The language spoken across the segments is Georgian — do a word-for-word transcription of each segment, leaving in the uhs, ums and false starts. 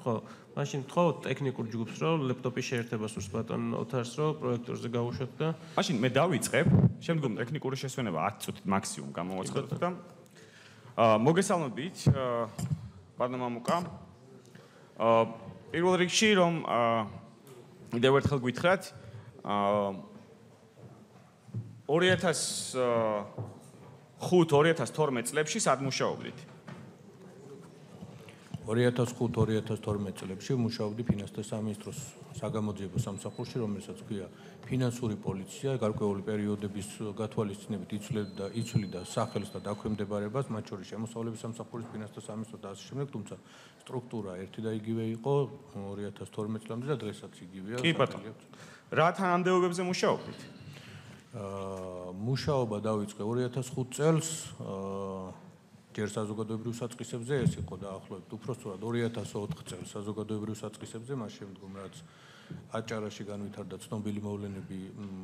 ხო, მაშინ თქო ტექნიკურ ჯგუფს რომ ლეპტოპის შეერთებას უსვამს ბატონ ოთარს რომ პროექტორზე გავუშვათ და მაშინ მე დავიწყებ, შემდგომ ტექნიკური შესვენება ათი წუთით მაქსიმუმ გამოვაცხადოთ და აა მოგესალმებით ბატონ მამუკა. აა პირველ რიგში რომ აა კიდევ ერთხელ გითხრათ აა ორი ათას ხუთ ორი ათას თორმეტ წლებში სად მუშაობდით? ორი ათას ხუთ ორი ათას თორმეტ წლებში მუშაობდი ფინანსთა სამინისტროს საგამოძიებო სამსახურში, რომელსაც ქვია ფინანსური პოლიცია, გარკვეული პერიოდების გათვალისწინებით იცვლებდა იცვლიდა სახელს და დაქვემდებარებას, მათ შორის შემოსავლების სამსახურის ფინანსთა სამინისტრო და ასე შემდეგ, თუმცა სტრუქტურა ერთი და იგივე იყო ორი ათას თორმეტ წლამდე და დღესაც იგივეა. კი ბატონო. რა თანამდებობებზე მუშაობდით? აა მუშაობა დავიწყე ორი ათას ხუთ წელს, აა ჯერ საზოგადოებრივ საწყისებზე ეს იყო დაახლოებით უпростоრად ორი ათას ოთხ წელს საზოგადოებრივ საწყისებზე, მას შემდგომ რაც აჭარაში განვითარდა ცნობილი მოვლენები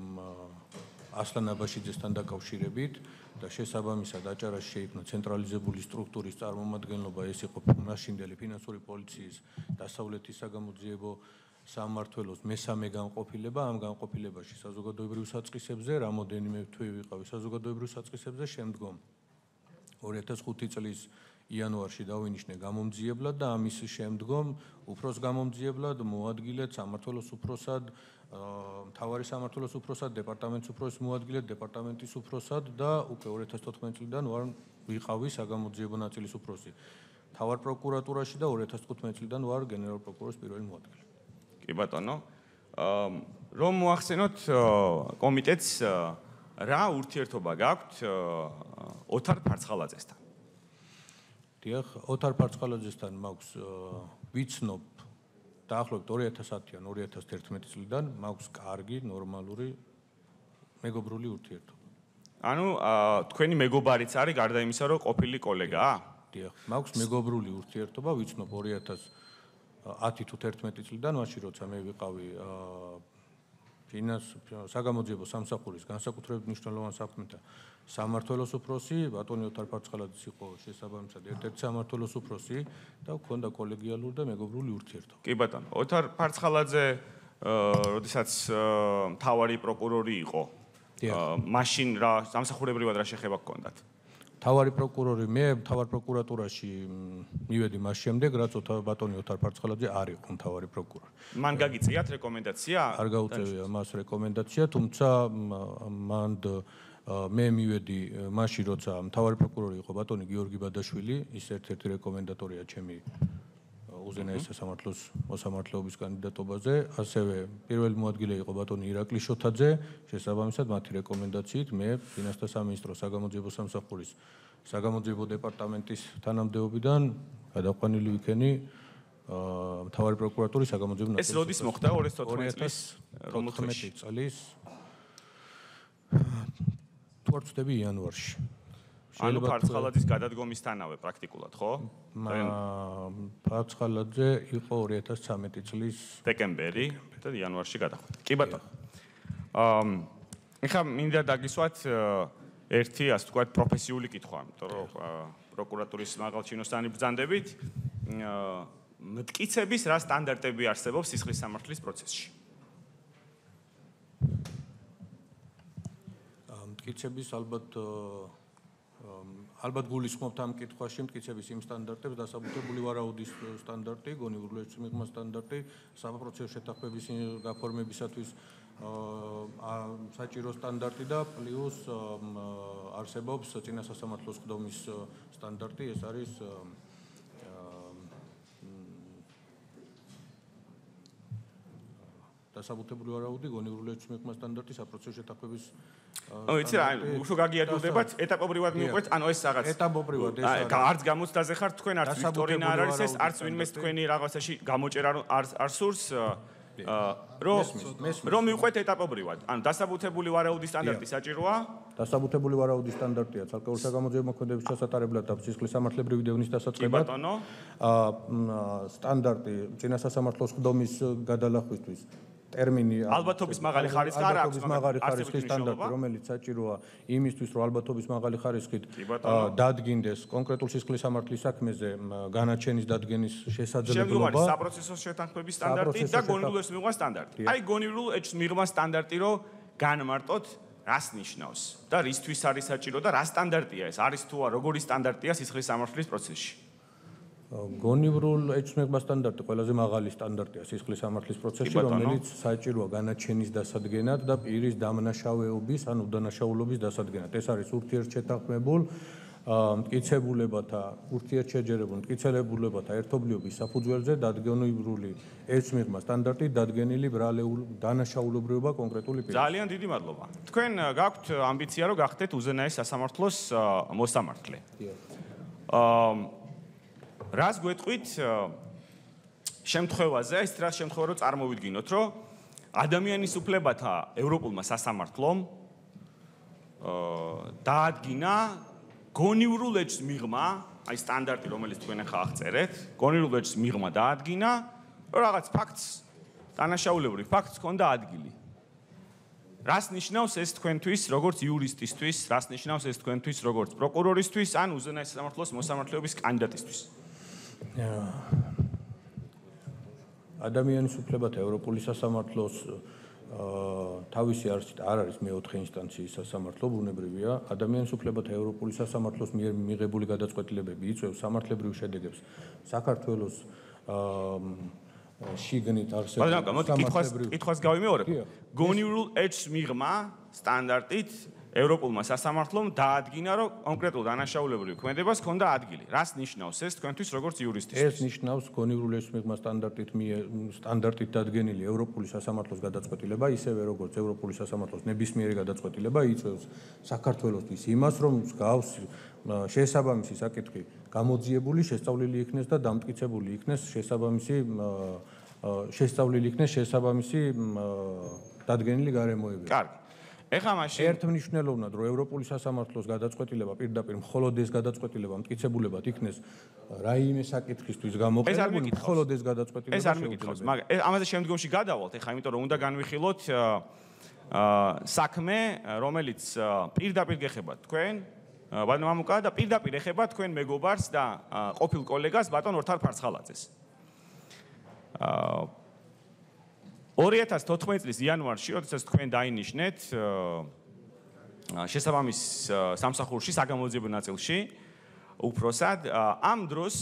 ასლან აბაშიძესთან დაკავშირებით და შესაბამისად აჭარაში შეიქმნა ცენტრალიზებული სტრუქტურის წარმომადგენლობა, ეს იყო მაშინდელი ფინანსური პოლიციის დასავლეთის საგამოძიებო სამმართველოს მესამე განყოფილება. ამ განყოფილებაში საზოგადოებრივ საწყისებზე რამოდენიმე თვე ვიყავი საზოგადოებრივ საწყისებზე, შემდგომ ორი ათას ხუთი წლის იანვარში დავინიშნე გამომძიებლად და ამის შემდგომ უფროს გამომძიებლად მოადგილეთ სამმართველოს უფროსად, მთავარი სამმართველოს უფროსად, დეპარტამენტის უფროსის მოადგილედ, დეპარტამენტის უფროსად და უკვე ორი ათას თოთხმეტ წლიდან ვარ ვიყავი საგამოძიებო ნაწილის უფროსი მთავარ პროკურატურაში და ორი ათას თხუთმეტ წლიდან ვარ გენერალ პროკურორის პირველი მოადგილე. კი ბატონო. რომ მოახსენოთ კომიტეტს რა ურთიერთობა გაქვთ ოთარ ფარცხალაძესთან? დიახ, ოთარ ფარცხალაძესთან მაქვს ვიცნობ დაახლოებით ორი ათას ათიდან ორი ათას თერთმეტი წლიდან მაქვს კარგი, ნორმალური მეგობრული ურთიერთობა. ანუ თქვენი მეგობარიც არის გარდა იმისა, რომ ყოფილი კოლეგაა? დიახ, მაქვს მეგობრული ურთიერთობა, ვიცნობ ორი ათას ათი თუ თერთმეტი წლიდან, მაშინ როცა მე ვიყავი ფინანს საგამოძიებო სამსახურის განსაკუთრებით მნიშვნელოვან საქმეთა სამმართველოს უფროსი, ბატონი ოთარ ფარცხალაძის იყო შესაბამისად ერთ-ერთი სამმართველოს უფროსი და ჰქონდა კოლეგიალური და მეგობრული ურთიერთობა. კი ბატონო, ოთარ ფარცხალაძე როდესაც მთავარი პროკურორი იყო, მაშინ რა სამსახურებრივად რა შეხება გქონდათ? მთავარი პროკურორი მე მთავარ პროკურატურაში მივედი მას შემდეგ, რაც ბატონი ოთარ ფარცხალაძე არ იყო მთავარი პროკურორი. მან გაგიწიათ რეკომენდაცია? არ გაუწევია მას რეკომენდაცია, თუმცა მან მე მივედი მაშინ, როცა მთავარი პროკურორი იყო ბატონი გიორგი ბადაშვილი, ის ერთ-ერთი რეკომენდატორია ჩემი უზენაეს სასამართლოს მოსამართლეობის კანდიდატობაზე, ასევე პირველი მოადგილე იყო ბატონი ირაკლი შოთაძე, შესაბამისად მათი რეკომენდაციით მე ფინანსთა სამინისტროს საგამოძიებო სამსახურის საგამოძიებო დეპარტამენტის თანამდებობიდან გადაყვანილი ვიქენი მთავარი პროკურატურის საგამოძიებო ეს როდის მოხდა? ორი ათას თოთხმეტი წლის თუ არ ვცდები იანვარში. ანუ ფარცხალაძის გადადგომისთანავე პრაქტიკულად, ხო? ფარცხალაძე იყო ორი ათას ცხრამეტი წლის დეკემბერი და იანვარში გადახვდა. კი ბატონო. აა ეხლა მინდა დაგისვათ ერთი ასე ვთქვათ პროფესიული კითხვა, იმიტომ რომ პროკურატურის მაღალჩინოსანი ბრძანდებით მტკიცების რა სტანდარტები არსებობს სისხლის სამართლის პროცესში? მტკიცების ალბათ ალბათ გულისხმობთ ამ კითხვაში მტკიცების იმ სტანდარტებს, დასაბუთებული ვარაუდის სტანდარტი, გონივრული მიღმა სტანდარტი, საპროცესო შეთანხმების გაფორმებისათვის საჭირო სტანდარტი და პლუს არსებობს წინასასამართლოს ყდომის სტანდარტი, ეს არის დასაბუთებული ვარაუდი, გონივრული მიღმა სტანდარტი, საპროცესო შეთანხმების ну, იცი რა, უშო გაგიადვილდებათ, ეტაპობრივად მივყვეთ, ანუ ეს რაღაც ეტაპობრივად ეს არის. არც გამოცდაზე ხართ თქვენ, არც ვიქტორინა არ არის ეს, არც ვინმეს თქვენი რაღაცაში გამოჭერა არ სურს, რომ მივყვეთ ეტაპობრივად. ანუ დასაბუთებული ვარაუდის სტანდარტი საჭიროა? დასაბუთებული ვარაუდის სტანდარტია ცალკეულ საგამოძიებო მოქმედების ჩასატარებლად და სისხლის სამართლებრივი დევნის დასაწყებად. კი ბატონო. აა სტანდარტი წინასასამართლოს ყდომის გადალახვისთვის ტერმინი ალბათობის მაღალი ხარისხი არ აქვს, ალბათობის მაღალი ხარისხის სტანდარტი, რომელიც საჭიროა იმისთვის, რომ ალბათობის მაღალი ხარისხით დადგინდეს კონკრეტულ სისხლის სამართლის საქმეზე განაჩენის დადგენის შესაძლებლობა. შემდგომ არის საპროცესო შეთანხმების სტანდარტი და გონივრულ ეჭვს მიღმა სტანდარტი. აი გონივრულ ეჭვს მიღმა სტანდარტი, რომ განმარტოთ რას ნიშნავს და რისთვის არის საჭირო და რა სტანდარტია ეს? არის თუ არა, როგორი სტანდარტია სისხლის სამართლის პროცესში? გონივრულ ეჭვს მიღმა სტანდარტი ყველაზე მაღალი სტანდარტია სისხლის სამართლის პროცესში, რომელიც საჭიროა განაჩენის დასადგენად და პირის დამნაშავეობის ან უდანაშაულობის დასადგენად. ეს არის ურთიერთშეთანხმებულ მტკიცებულებათა, ურთიერთშეჯერებულ მტკიცებულებათა ერთობლიობის საფუძველზე დადგენილი ეჭვს მიღმა სტანდარტი დადგენილი ბრალეულ დანაშაულობრივობა კონკრეტული პირის. ძალიან დიდი მადლობა. თქვენ გაქვთ ამბიცია, რომ გახდეთ უზენაეს სასამართლოს მოსამართლე. აა რას გვეტყვით შემთხვევაზე, ეს რა შემთხვევა რომ წარმოვიდგინოთ, რომ ადამიანის უფლებათა ევროპულმა სასამართლომ დაადგინა გონივრულ ეჭვს მიღმა, აი სტანდარტი, რომელიც თქვენ ახლა აღწერეთ, გონივრულ ეჭვს მიღმა დაადგინა, რომ რაღაც ფაქტს, დანაშაულებრივ ფაქტს ჰქონდა ადგილი. რას ნიშნავს ეს თქვენთვის, როგორც იურისტისთვის, რას ნიშნავს ეს თქვენთვის, როგორც პროკურორისთვის, ან უზენაეს სასამართლოს მოსამართლეობის კანდიდატისთვის? ადამიანის უფლებათა ევროპული სასამართლოს თავისი არსით არ არის მეოთხე ინსტანციის სასამართლო, ბუნებრივია. ადამიანის უფლებათა ევროპული სასამართლოს მიერ მიღებული გადაწყვეტილებები იწვევს სამართლებრივ შედეგებს საქართველოს შიგნით არსებულ სამართლებრივ კითხვას გავიმეორებ. გონივრულ ეჭვს მიღმა სტანდარტით ევროპულმა სასამართლომ დაადგინა, რომ კონკრეტულ დანაშაულებრივ ქმედებას ჰქონდა ადგილი. რას ნიშნავს ეს თქვენთვის როგორც იურისტისთვის? ეს ნიშნავს გონივრულ ეჭვს მიღმა სტანდარტით სტანდარტით დადგენილი ევროპული სასამართლოს გადაწყვეტილება, ისევე როგორც ევროპული სასამართლოს ნებისმიერი გადაწყვეტილება იწვევს საქართველოსთვის იმას, რომ მსგავს შესაბამისი საკითხი გამოძიებული, შესწავლილი იქნეს და დამტკიცებული იქნეს შესაბამისი შესწავლილი იქნეს შესაბამისი დადგენილი გარემოებები. კარგი. ეხლა მაშინ ერთმნიშვნელოვნად რომ ევროპული სასამართლოს გადაწყვეტილება პირდაპირ მხოლოდ ეს გადაწყვეტილება მტკიცებულებად იქნეს რაიმე საკითხისთვის გამოყენებული, მხოლოდ ეს გადაწყვეტილება ეს არ მეკითხავს, მაგრამ ამაზე შემდგომში გადავალთ, ეხლა იმიტომ რომ უნდა განვიხილოთ საქმე, რომელიც პირდაპირ გეხება თქვენ, ბატონ მამუკა და პირდაპირ ეხება თქვენ მეგობარს და ყოფილ კოლეგას ბატონ ორთარ ფარცხალაძეს. ორი ათას თოთხმეტი წლის იანვარში, როდესაც თქვენ დაინიშნეთ შესაბამის სამსახურში, საგამოძიებო ნაწილში, უფროსად, ამ დროს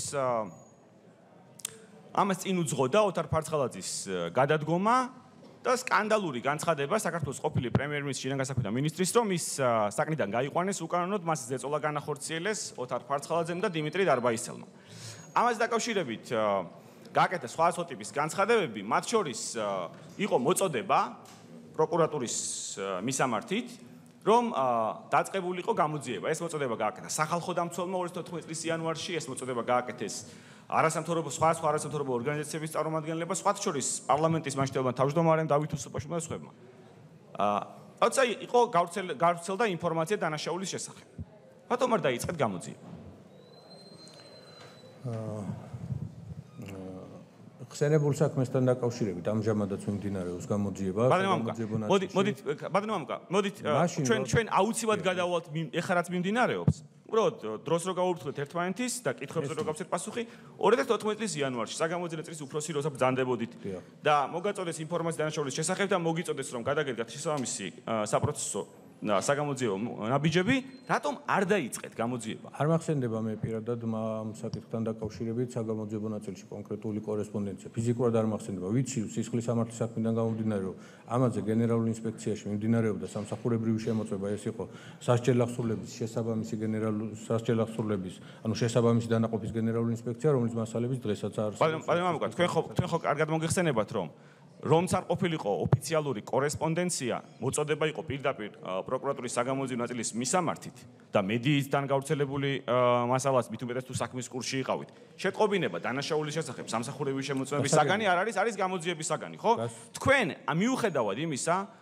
ამას წინ უძღოდა ოთარ ფარცხალაძის გადადგომა და სკანდალური განცხადება საქართველოს ყოფილი პრემიერ-მინისტრის შინაგან საქმეთა მინისტრის, რომ ის საკნიდან გაიყვანეს უკანონოდ, მას ზეწოლა განახორციელეს ოთარ ფარცხალაძემ და დიმიტრი დარბაისელმა. ამას დაკავშირებით გააკეთა სხვადასხვა ტიპის განცხადებები, მათ შორის იყო მოწოდება პროკურატურის მისამართით, რომ დაწყებულიყო გამოძიება. ეს მოწოდება გააკეთა სახალხო დამცველმა ორი ათას თოთხმეტი წლის იანვარში, ეს მოწოდება გააკეთეს არასამთავრობო სხვადასხვა არასამთავრობო ორგანიზაციების წარმომადგენლება, სხვათა შორის პარლამენტის მასშტაბიდან თავმჯდომარემ დავით უსუპაშვილმა და სხვებმა. როცა იყო გავრცელდა ინფორმაცია დანაშაულის შესახებ. რატომ არ დაიწყეთ გამოძიება? ხსენებულ საქმესთან დაკავშირებით ამჟამადაც მიმდინარეობს გამოძიება. მოდით, მოდით, ბატონო მამუკა, მოდით ჩვენ ჩვენ აუცილებლად გადავალთ ეხლა რაც მიმდინარეობს. უბრალოდ დროს რო გავუფრთხილეთ ერთმანეთის და კითხვებზე რო გავცეთ პასუხი, ორი ათას თოთხმეტი წლის იანვარში საგამოძიებო წრის უფროსი როცა ბრძანდებოდით და მოგაწოდეს ინფორმაცია დანაშაულის შესახებ და მოგიწოდეს რომ გადაგედგათ შესაბამისი საპროცესო საგამოძიებო ნაბიჯები, რატომ არ დაიწყეთ გამოძიება? არ მახსენდება მე პირადად ამ საკითხთან დაკავშირებით საგამოძიებო ნაწილში კონკრეტული კორესპონდენცია. ფიზიკურად არ მახსენდება. ვიცი, სისხლის სამართლის საქმიდან გამომდინარე, რომ ამაზე გენერალურ ინსპექციაში მიმდინარეობდა სამსახურებრივი შემოწმება, ეს იყო სასჯელ აღსრულების შესაბამისი გენერალური სასჯელ აღსრულების, ანუ შესაბამისი დანაყოფის გენერალური ინსპექცია, რომელიც მასალების დღესაც არ არის. ბატონო მამუკა, თქვენ ხო თქვენ ხო კარგად მოგეხსენებათ, რომ რომც არ ყოფილიყო ოფიციალური კორესპონდენცია, მოწოდება იყო პირდაპირ პროკურატურის საგამოძიებო ნაწილის მისამართით და მედიისთან გავრცელებული მასალას მით უმეტეს თუ საქმის კურსში იყავით. შეტყობინება დანაშაულის შესახებ სამსახურების შემოწმების საგანი არ არის, არის გამოძიების საგანი, ხო? თქვენ მიუხედავად იმისა,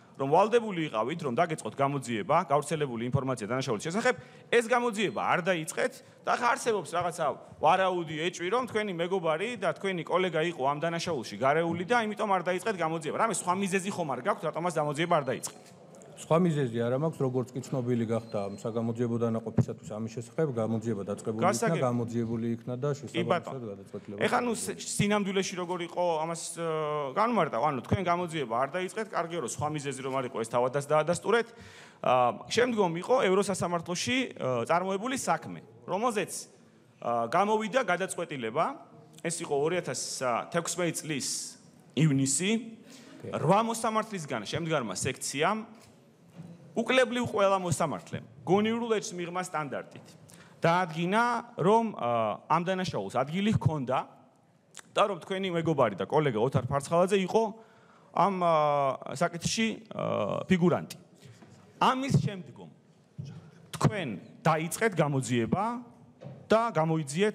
რომ ვალდებული იყავით, რომ დაგეწყოთ გამოძიება, გავრცელებული ინფორმაცია დანაშაულის შესახებ, ეს გამოძიება არ დაიწყეთ და ხა არსებობს რაღაცა ვარაუდი ეჭვი, რომ თქვენი მეგობარი და თქვენი კოლეგა იყო ამ დანაშაულში გარეული და ამიტომ არ დაიწყეთ გამოძიება. რამე სხვა მიზეზი ხომ არ გაქვთ, რატომაც გამოძიება არ დაიწყეთ? სხვა მიზეზი არ მაქვს, როგორც კი ცნობილი გახდა საგამოძიებო დანაყოფისათვის ამის შესახებ, გამოძიება დაწყებული იქნა, გამოძიებული იქნა და შესაბამისად გადაწყვეტილება. ეხლა ნუ სინამდვილეში როგორ იყო ამას განმარტა, ანუ თქვენ გამოძიება არ დაიწყეთ, კარგია რომ სხვა მიზეზი რომ არ იყო ეს თავადაც დაადასტურეთ. შემდგომ იყო ევროსასამართლოში წარმოებული საქმე, რომელზეც გამოვიდა გადაწყვეტილება, ეს იყო ორი ათას თექვსმეტი წლის ივნისი, რვა მოსამართლისგან შემდგარმა სექციამ უკლებლივ ყველა მოსამართლემ გონივრულ ეჭვს მიღმა სტანდარტით დაადგინა, რომ ამ დანაშაულს ადგილი ჰქონდა და რომ თქვენი მეგობარი და კოლეგა ოთარ ფარცხალაძე იყო ამ საკითხში ფიგურანტი. ამის შემდგომ თქვენ დაიწყეთ გამოძიება და გამოიძიეთ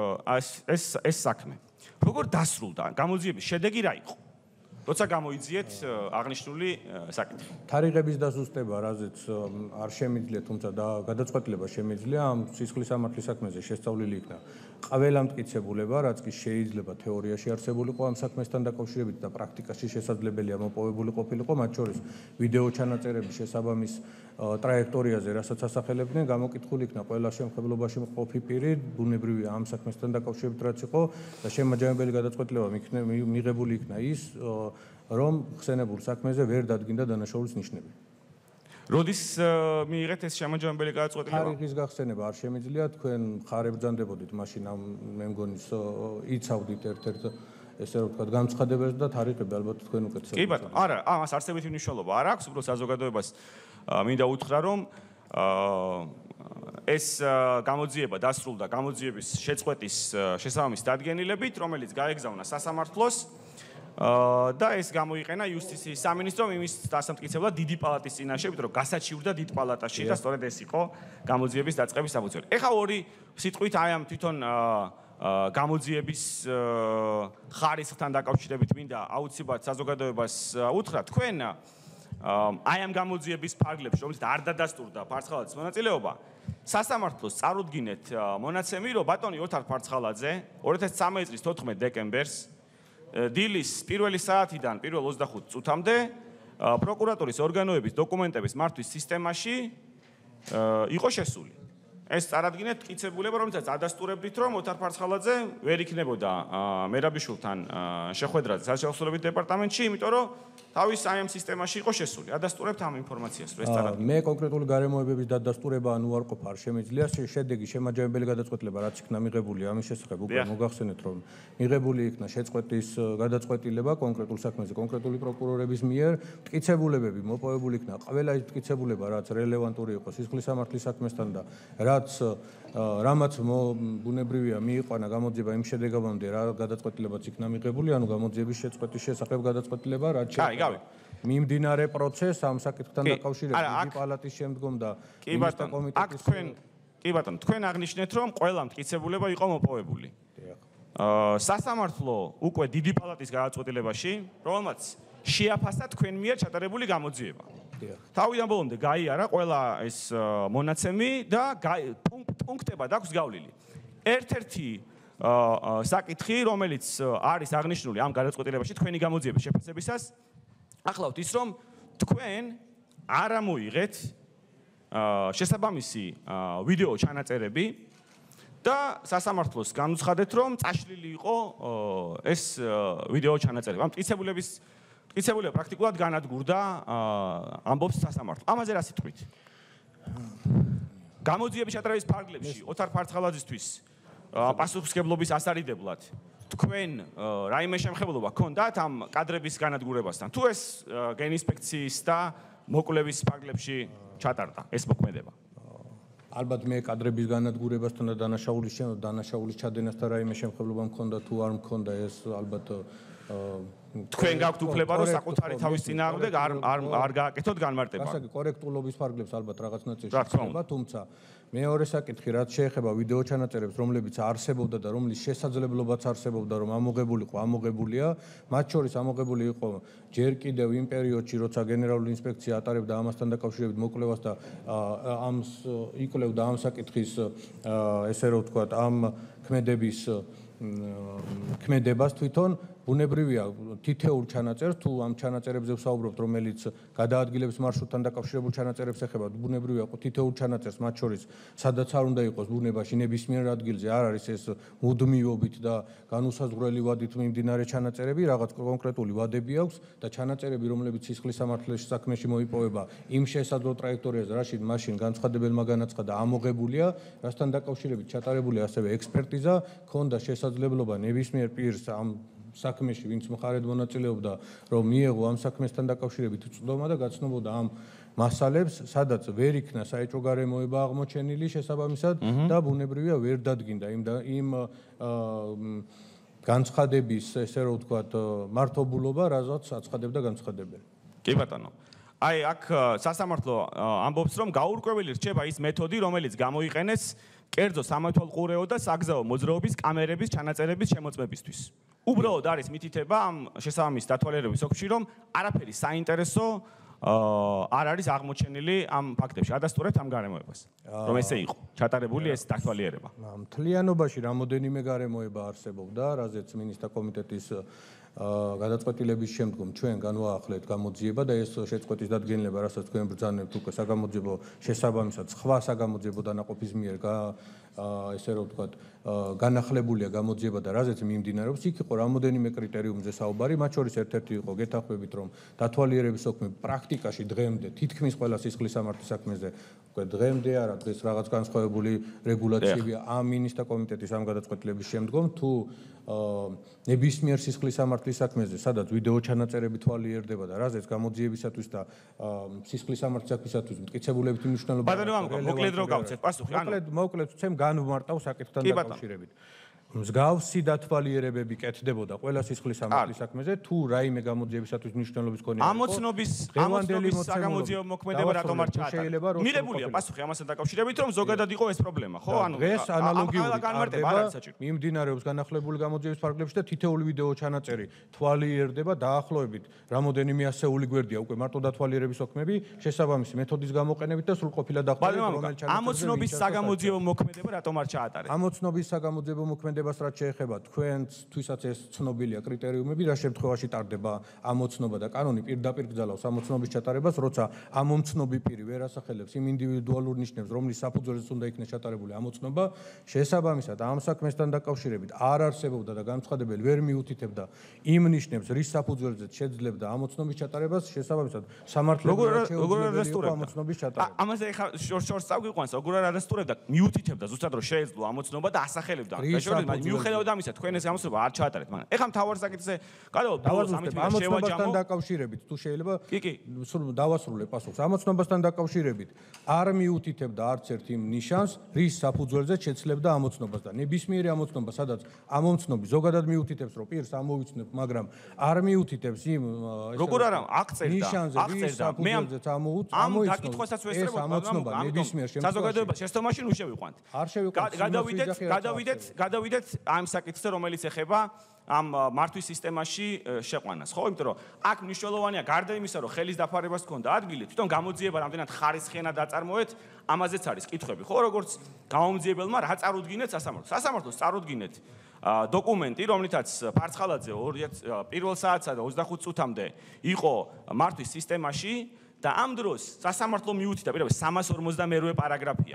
ეს ეს საქმე. როგორ დასრულდა? გამოძიების შედეგი რა იყო? როცა გამოიძიეთ აღნიშნული საკითხი. თარიღების დასუსტება, რაზეც არ შემიძლია, თუმცა და გადაწყვეტილება შემიძლია ამ სისხლის სამართლის საქმეზე შესწავლილი იქნა ყველა მტკიცებულება, რაც კი შეიძლება თეორიაში არსებულიყო ამ საქმესთან დაკავშირებით და პრაქტიკაში შესაძლებელია მოპოვებული ყოფილიყო, მათ შორის ვიდეო ჩანაწერების შესაბამის ტრაექტორიაზე, რასაც ასახელებდნენ, გამოკითხული იქნა ყველა შემხებლობაში მყოფი პირი, ბუნებრივია ამ საქმესთან დაკავშირებით რაც იყო და შემაჯამებელი გადაწყვეტილება მიღებული იქნა ის, რომ ხსენებულ საქმეზე ვერ დადგინდა დანაშაულის ნიშნები. როდის მიიღეთ ეს შემაჯამებელი გადაწყვეტილება? თარიღის გახსენება არ შემიძლია, თქვენ მხარ ებრძანდებოდით მაშინ ამ მე მგონი იცავდით ერთ-ერთ ესე რომ ვთქვათ განცხადებებს და თარიღები ალბათ თქვენ უკეთესად. კი ბატონო, არა, ამას არსებითი მნიშვნელობა არ აქვს, უბრალოდ საზოგადოებას მინდა უთხრა, რომ ეს გამოძიება დასრულდა გამოძიების შეწყვეტის შესაბამის დადგენილებით, რომელიც გაეგზავნა სასამართლოს და ეს გამოიყენა იუსტიციის სამინისტრომ იმის დასამტკიცებლად დიდი პალატის წინაშე, იმიტომ რომ გასაჩივრდა დიდ პალატაში და სწორედ ეს იყო გამოძიების დაწყების საფუძველი. ეხლა ორი სიტყვით აი ამ თვითონ გამოძიების ხარისხთან დაკავშირებით მინდა აუცილებლად საზოგადოებას უთხრა, თქვენ აი ამ გამოძიების ფარგლებში, რომელიც არ დადასტურდა ფარცხალაძის მონაწილეობა, სასამართლოს წარუდგინეთ მონაცემი, რომ ბატონი ოთარ ფარცხალაძე ორი ათას ცხრამეტი წლის თოთხმეტ დეკემბერს დილის პირველი საათიდან პირველ ოცდახუთ წუთამდე პროკურატურის ორგანოების დოკუმენტების მართვის სისტემაში იყო შესული. ეს წარადგინეთ მტკიცებულება, რომელსაც ადასტურებდით, რომ ოთარ ფარცხალაძე ვერ იქნებოდა მერაბიშვილთან შეხვედრაზე საშუალებით დეპარტამენტში, იმიტომ რომ თავის აი ამ სისტემაში იყო შესული. ადასტურებთ ამ ინფორმაციას, რომ ეს წარადგინეთ. მე კონკრეტული გარემოებების დადასტურება ან უარყოფა არ შემიძლია, შედეგი შემაჯამებელი გადაწყვეტილება რაც იქნა მიღებული ამის შესახებ უკვე მოგახსენეთ, რომ მიღებული იქნა შეწყვეტის გადაწყვეტილება კონკრეტულ საქმეზე კონკრეტული პროკურორების მიერ, მტკიცებულებები მოპოვებული იქნა ყველა ის მტკიცებულება, რაც რელევანტური იყო სისხლის სამართლის საქმესთან და რაც რამაც ბუნებრივია მიიყვანა გამოძიება იმ შედეგამდე რა გადაწყვეტილებაც იქნა მიღებული, ანუ გამოძიების შეწყვეტის შესახებ გადაწყვეტილება, რაც გაიგავი. მიმდინარე პროცესს ამ საკითხთან დაკავშირებით დიდი პალატის შემდგომ და მინისტრთა კომიტეტის თქვენ კი ბატონო, თქვენ აღნიშნეთ, რომ ყველა მტკიცებულება იყო მოპოვებული. აა სასამართლო უკვე დიდი პალატის გადაწყვეტილებაში, რომელმაც შეაფასა თქვენ მიერ ჩატარებული გამოძიება. თავიდან ბოლომდე გაიარა ყველა ეს მონაცემი და პუნქტებად აქვს გავლილი. ერთ-ერთი საკითხი, რომელიც არის აღნიშნული ამ გადაწყვეტილებაში თქვენი გამოძიების შეფასებისას, ახლავთ ის, რომ თქვენ არ ამოიღეთ შესაბამისი ვიდეო ჩანაწერები და სასამართლოს განუცხადეთ, რომ წაშლილი იყო ეს ვიდეო ჩანაწერები. ამ მტკიცებულების მტკიცებულება პრაქტიკულად განადგურდა ამბობს სასამართლო. ამაზე რა სიტყვით? გამოძიების ჩატარების ფარგლებში ოთარ ფარცხალაძისთვის პასუხისმგებლობის ასარიდებლად თქვენ რაიმე შემხებლობა გქონდათ ამ კადრების განადგურებასთან? თუ ეს გენინსპექციის და მოკვლევის ფარგლებში ჩატარდა ეს მოქმედება? ალბათ მე კადრების განადგურებასთან და დანაშაულის დანაშაულის ჩადენასთან რაიმე შემხებლობა მქონდა თუ არ მქონდა ეს ალბათ თქვენ გაქვთ უფლება რომ საკუთარი თავის წინააღმდეგ არ არ არ გააკეთოთ განმარტება. გასაგები კორექტულობის ფარგლებს ალბათ რაღაც ნაწილში ხდება, თუმცა მეორე საკითხი რაც შეეხება ვიდეო ჩანაწერებს, რომლებიც არსებობდა და რომლის შესაძლებლობაც არსებობდა რომ ამოღებულიყო, ამოღებულია, მათ შორის ამოღებული იყო ჯერ კიდევ იმ პერიოდში, როცა გენერალური ინსპექცია ატარებდა ამასთან დაკავშირებით მოკვლევას და ამ იკვლევდა ამ საკითხის ესე რომ ვთქვათ, ამ ქმედების ქმედებას თვითონ ბუნებრივია თითეულ ჩანაწერს თუ ამ ჩანაწერებზე ვსაუბრობთ, რომელიც გადაადგილების მარშრუტთან დაკავშირებულ ჩანაწერებს ეხება, ბუნებრივია თითეულ ჩანაწერს, მათ შორის სადაც არ უნდა იყოს ბუნებაში ნებისმიერ ადგილზე არ არის ეს მუდმივობით და განუსაზღვრელი ვადით მიმდინარე ჩანაწერები, რაღაც კონკრეტული ვადები აქვს და ჩანაწერები, რომლებიც სისხლის სამართლის საქმეში მოიპოვება იმ შესაძლო ტრაექტორიაზე, რაშიც მაშინ განცხადებელმა განაცხადა ამოღებულია, რასთან დაკავშირებით ჩატარებული ასევე ექსპერტიზა, ქონდა შესაძლებლობა ნებისმიერ პირს ამ საქმეში, ვინც მხარედ მონაწილეობდა, რომ მიეღო ამ საქმესთან დაკავშირებით წვდომა და გაცნობოდა ამ მასალებს, სადაც ვერ იქნა საეჭვო გარემოება აღმოჩენილი შესაბამისად და ბუნებრივია ვერ დადგინდა იმ იმ განცხადების, ესე რომ ვთქვათ, მართობულობა, რასაც აცხადებდა განცხადებელი. კი ბატონო. აი აქ სასამართლო ამბობს, რომ გაურკვეველი რჩება ის მეთოდი, რომელიც გამოიყენეს კერძო სამართალყურეო და საგზაო მოძრაობის კამერების ჩანაწერების შემოწმებისთვის. უბრალოდ არის მითითება ამ შესაბამის დათვალიერების ოფისში, რომ არაფერი საინტერესო არ არის აღმოჩენილი ამ ფაქტებში. ადასტურებთ ამ გარემოებას, რომ ესე იყო ჩატარებული ეს დათვალიერება. მთლიანობაში რამოდენიმე გარემოება არსებობდა, რაზეც მინისტრთა კომიტეტის გადაწყვეტილების შემდგომ ჩვენ განვაახლეთ გამოძიება და ეს შეწყვეტის დადგენილება, რასაც თქვენ ბრძანებთ უკვე საგამოძიებო შესაბამისად სხვა საგამოძიებო დანაყოფის მიერ ესე რომ ვთქვათ, განახლებულია გამოძიება და რაზეც მიმდინარეობს, იქ იყო რამოდენიმე კრიტერიუმზე საუბარი, მათ შორის ერთ-ერთი იყო გეთანხმებით, რომ დათვალიერების საქმე პრაქტიკაში დღემდე თითქმის ყველა სისხლის სამართლის საქმეზე უკვე დღემდე არა, დღეს რაღაც განსხვავებული რეგულაციებია ამ მინისტრთა კომიტეტის ამ გადაწყვეტილების შემდგომ, თუ ნებისმიერ სისხლის სამართლის საქმეზე, სადაც ვიდეო ჩანაწერები თვალიერდება და რაზეც გამოძიებისათვის და სისხლის სამართლის საქმისათვის მტკიცებულებითი მნიშვნელობა აქვს. ბატონო, მოკლედ რო გავცეთ პასუხი, ანუ მოკლედ, მოკლედ, ცემ განვმარტავ საკითხთან დაკავშირებით. მსგავსი დათვალიერებები კეთდებოდა ყველა სისხლის სამართლის საქმეზე, თუ რაიმე გამოძიებისათვის მნიშვნელობის მქონე ამოცნობის ამოცნობის საგამოძიებო მოქმედება რატომ არ ჩაატარდა? მიღებულია პასუხი ამასთან დაკავშირებით, რომ ზოგადად იყო ეს პრობლემა, ხო? ანუ დღეს ანალოგიური განმარტება მიმდინარეობს განახლებული გამოძიების ფარგლებში და თითოეული ვიდეო ჩანაწერი თვალიერდება დაახლოებით რამოდენიმე ასეული გვერდია უკვე მარტო დათვალიერების საქმეები შესაბამისი მეთოდის გამოყენებით და სრულყოფილად აღწერეთ რომელ ჩანაწერზე ამოცნობის საგამოძიებო მოქმედება რატომ არ ჩაატარეთ? ამოცნობის საგამოძიებო მოქმედება რაც შეეხება თქვენთვისაც ეს ცნობილია კრიტერიუმები, რა შემთხვევაში ტარდება ამოცნობა და კანონი პირდაპირ გძალავს ამოცნობის ჩატარებას, როცა ამომცნობი პირი ვერ ასახელებს იმ ინდივიდუალურ ნიშნებს, რომლის საფუძველზეც უნდა იქნეს ჩატარებული ამოცნობა, შესაბამისად ამ საქმესთან დაკავშირებით არ არსებობდა და განცხადებელი ვერ მიუთითებდა იმ ნიშნებს, რის საფუძველზეც შეძლებდა ამოცნობის ჩატარებას, შესაბამისად სამართლებრივად შეუძლებელი იყო ამოცნობის ჩატარება. ამაზე ეხა შორს წავიყვანს, როგორ არ ადასტურებდა, მიუთითებდა ზუსტად რომ შეეძლო ამოცნობა და ასახელებდა. მიუხედავად ამისა, თქვენ ეს გამოსწორება არ ჩაატარეთ მან. ეხლა მთავარ საკითხზე გადავიდეთ ბოლოს ამით ამოცნობასთან დაკავშირებით, თუ შეიძლება სულ დავასრულე პასუხს. ამოცნობასთან დაკავშირებით არ მიუთითებდა არც ერთ იმ ნიშანს, რის საფუძველზეც შეცლებდა ამოცნობას და ნებისმიერი ამოცნობა, სადაც ამომცნობი ზოგადად მიუთითებს, რომ პირს ამოვიცნობ, მაგრამ არ მიუთითებს იმ როგორ არა, აღწერდა, ნიშანზე, რის საფუძველზეც ამოუცნობ, ამ დაკითხვასაც ვესწრებოდ, ამოცნობა ნებისმიერ შემთხვევაში საზოგადოება შეცდომაში ნუ შევიყვანთ. არ შევიყვანთ. გადავიდეთ, გადავიდეთ გადავიდეთ ამ საკითხზე, რომელიც ეხება ამ მართვის სისტემაში შეყვანას, ხო? იმიტომ რომ აქ მნიშვნელოვანია გარდა იმისა, რომ ხელის დაფარებას ჰქონდა ადგილი, თვითონ გამოძიება რამდენად ხარისხიანად აწარმოეთ, ამაზეც არის კითხვები, ხო? როგორც გამომძიებელმა რა წარუდგინეთ სასამართლოს. სასამართლოს წარუდგინეთ დოკუმენტი, რომლითაც ფარცხალაძე პირველ საათსა და ოცდახუთ წუთამდე იყო მართვის სისტემაში და ამ დროს სასამართლო მიუთითა, პირდაპირ სამას ორმოცდამეერთე პარაგრაფია.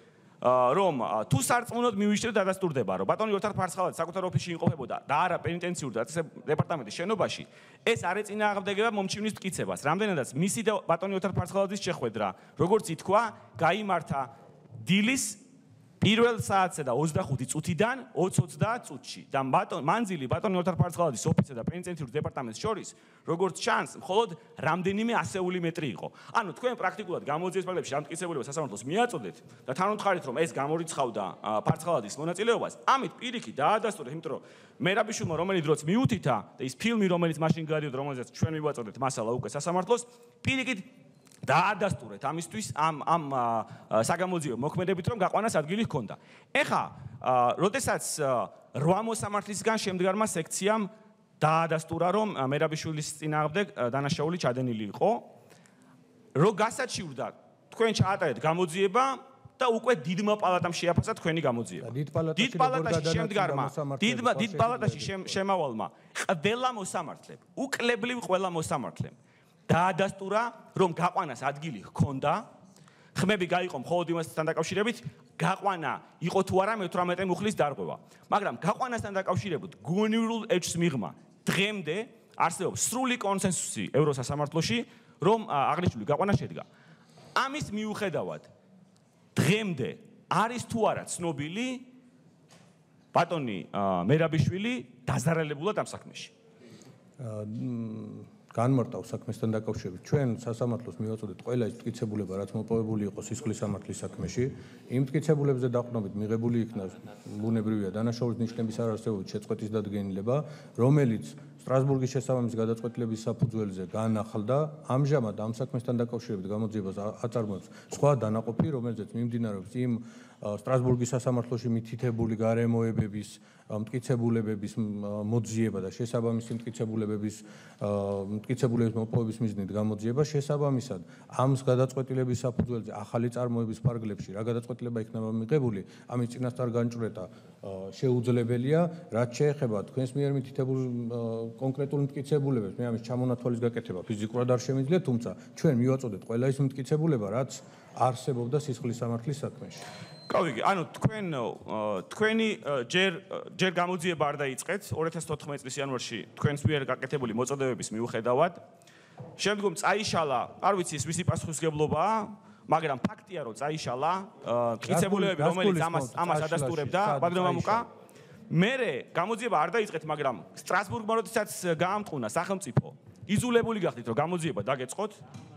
რომ თუ სარწმუნოდ მივიშლეთ დადასტურდება, რომ ბატონი ორთარ ფარცხალაძე საკუთარ ოფისში იმყოფებოდა და არა პენიტენციურ და დეპარტამენტის შენობაში, ეს არ ეწინააღმდეგება მომჩივნის მტკიცებას. რამდენადაც მისი და ბატონი ორთარ ფარცხალაძის შეხვედრა, როგორც ითქვა, გაიმართა დილის პირველ საათსა და ოცდახუთი წუთიდან ოცდაოთხ წუთში და მანძილი ბატონი ოთარ ფარცხალაძის ოფისსა და პენიტენციურ დეპარტამენტს შორის როგორც ჩანს მხოლოდ რამდენიმე ასეული მეტრი იყო. ანუ თქვენ პრაქტიკულად გამოძიების ფაქტებში დამტკიცებულებას სასამართლოს მიაწოდეთ და თან უთხრით რომ ეს გამორიცხავდა ფარცხალაძის მონაწილეობას, ამით პირიქით დაადასტურეთ, იმიტომ რომ მერაბიშვილმა რომელიც დროც მიუთითა და ის ფილმი რომელიც მაშინ გადიოდა რომელზეც ჩვენ მივაწოდეთ მასალა უკვე სასამართლოს, პირიქით დაადასტურეთ ამისთვის ამ ამ საგამოძიებო მოქმედებით რომ გაყვანას ადგილი ჰქონდა. ეხა, როდესაც რვა მოსამართლისგან შემდგარმა სექციამ დაადასტურა რომ მერაბიშვილის წინააღმდეგ დანაშაული ჩადენილი იყო, რო გასაჩივრდა თქვენ ჩაატარეთ გამოძიება და უკვე დიდმა პალატამ შეაფასა თქვენი გამოძიება. დიდ პალატაში შემდგარმა დიდ პალატაში შემავალმა ყველა მოსამართლემ, უკლებლივ ყველა მოსამართლემ დაადასტურა რომ გაყვანას ადგილი ჰქონდა, ხმები გაიყო მხოლოდ იმასთან დაკავშირებით, გაყვანა იყო თუ არა მეთვრამეტე მუხლის დარღვევა. მაგრამ გაყვანასთან დაკავშირებით გონივრულ ეჭვს მიღმა დღემდე არსებობს სრული კონსენსუსი ევროსასამართლოში, რომ აღნიშნული გაყვანა შედგა. ამის მიუხედავად დღემდე არის თუ არა ცნობილი ბატონი მერაბიშვილი დაზარალებულად ამ საქმეში. განმარტავ საქმესთან დაკავშირებით. ჩვენ სასამართლოს მივაწოდეთ ყველა ის მტკიცებულება, რაც მოპოვებული იყო სისხლის სამართლის საქმეში. იმ მტკიცებულებზე დაყრდნობით მიღებული იქნა ბუნებრივია დანაშაულის ნიშნების არარსებობით შეწყვეტის დადგენილება, რომელიც სტრასბურგის შესაბამის გადაწყვეტილების საფუძველზე განახლდა. ამჟამად ამ საქმესთან დაკავშირებით გამოძიებას აწარმოებს სხვა დანაყოფი, რომელზეც მიმდინარეობს იმ სტრასბურგის სასამართლოში მითითებული გარემოებების მტკიცებულებების მოძიება და შესაბამისი მტკიცებულებების მტკიცებულების მოპოვების მიზნით გამოძიება შესაბამისად ამ გადაწყვეტილების საფუძველზე ახალი წარმოების ფარგლებში რა გადაწყვეტილება იქნება მიღებული, ამის წინასწარ განჭვრეტა შეუძლებელია, რაც შეეხება თქვენს მიერ მითითებულ კონკრეტულ მტკიცებულებებს, მე ამის ჩამონათვალის გაკეთება ფიზიკურად არ შემიძლია, თუმცა ჩვენ მივაწოდეთ ყველა ის მტკიცებულება, რაც არსებობდა სისხლის სამართლის საქმეში. გავიგე, ანუ თქვენ თქვენი ჯერ ჯერ გამოძიება არ დაიწყეთ ორი ათას ოთხმეტი წლის იანვარში თქვენს მიერ გაკეთებული მოწოდებების მიუხედავად. შემდგომ წაიშალა, არ ვიცი ის ვისი პასუხისმგებლობაა, მაგრამ ფაქტია რომ წაიშალა მტკიცებულებები, რომელიც ამას ამას ადასტურებდა, ბაგრამ მამუკა. მერე გამოძიება არ დაიწყეთ, მაგრამ სტრასბურგმა როდესაც გაამტყუნა სახელმწიფო, იზოლებული გახდით რომ გამოძიება დაგეწყოთ.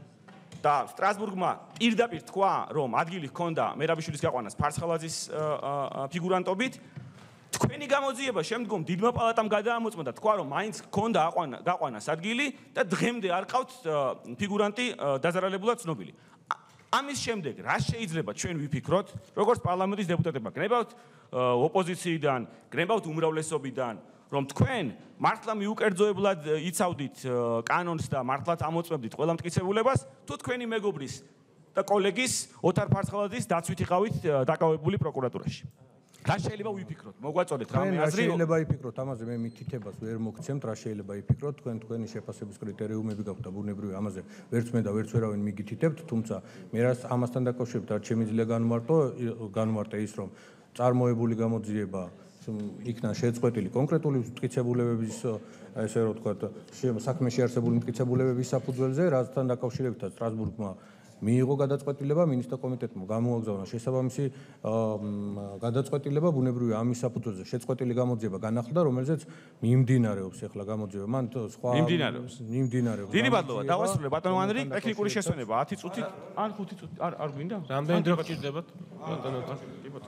და სტრასბურგმა პირდაპირ თქვა, რომ ადგილი ჰქონდა მერაბიშვილის გაყვანას ფარცხალაძის ფიგურანტობით. თქვენი გამოძიება შემდგომ დიდმა პალატამ გადაამოწმა და თქვა, რომ მაინც ჰქონდა გაყვანას ადგილი და დღემდე არ ყავთ ფიგურანტი დაზარალებულად ცნობილი. ამის შემდეგ რა შეიძლება ჩვენ ვიფიქროთ, როგორც პარლამენტის დეპუტატებმა, გნებავთ ოპოზიციიდან, გნებავთ უმრავლესობიდან, რომ თქვენ მართლა მიუკერძოებლად იცავდით კანონს და მართლაც ამოწმებდით ყველა მტკიცებულებას, თუ თქვენი მეგობრის და კოლეგის ოთარ ფარცხალაძის დაცვით იყავით დაკავებული პროკურატურაში. რა შეიძლება ვიფიქროთ? მოგვაწოდეთ რამე აზრი? რა შეიძლება ვიფიქროთ? ამაზე მე მითითებას ვერ მოგცემთ, რა შეიძლება ვიფიქროთ? თქვენ თქვენი შეფასების კრიტერიუმები გაქვთ და ბუნებრივია ამაზე ვერც მე და ვერც ვერავინ მიგითითებთ, თუმცა მე რას ამასთან დაკავშირებით რაც შემიძლია განმარტო, განმარტე ის რომ წარმოებული გამოძიება იქნა შეწყვეტილი კონკრეტული მტკიცებულებების, ესე რომ ვთქვათ, საქმეში არსებული მტკიცებულებების საფუძველზე, რასთან დაკავშირებითაც სტრასბურგმა მიიღო გადაწყვეტილება, მინისტრთა კომიტეტმა გამოაგზავნა შესაბამისი გადაწყვეტილება, ბუნებრივია ამის საფუძველზე შეწყვეტილი გამოძიება განახლდა, რომელზეც მიმდინარეობს ახლა გამოძიება. მან სხვა მიმდინარეობს. მიმდინარეობს. დიდი ბატონო, დავასრულე ბატონო ანდრი, ტექნიკური შესვენება ათი წუთით, ან ხუთი წუთით, არ არ გვინდა? რამდენი დრო გჭირდებათ? ბატონო, კი ბატონო.